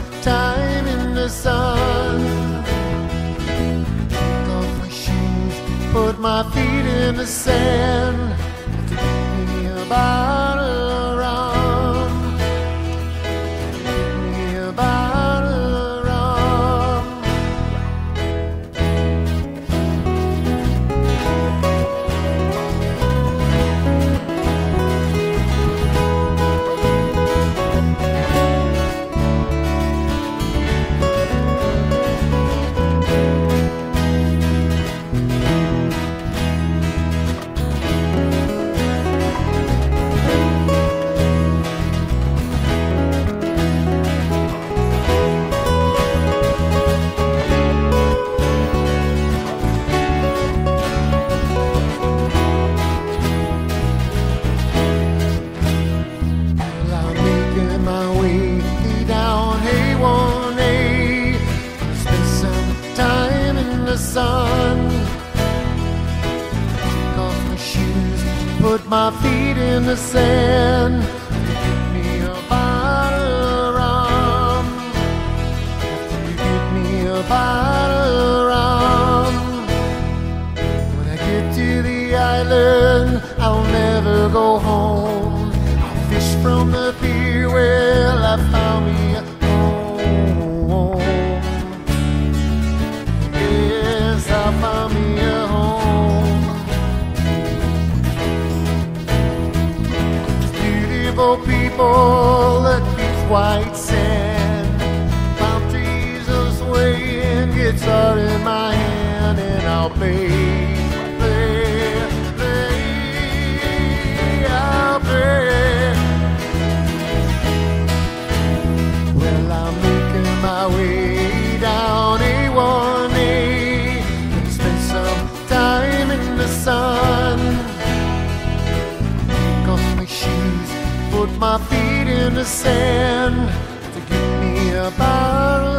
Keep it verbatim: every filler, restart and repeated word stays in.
time in the sun. Take off my shoes, put my feet in the sand. Give me a bottle of rum. Give me a bottle of rum. Sun. Take off my shoes, put my feet in the sand. Give me a bottle of rum. After you give me a bottle of rum. When I get to the island, I'll never go home. I'll fish from the pier where I found me a home. I found me a home. Beautiful people that beach white sand, palm trees are swaying, guitar in my hand, and I'll play, play, play, I'll play. Well, I'm making my way down A one A. Time in the sun. Take off my shoes, put my feet in the sand. To give me a bottle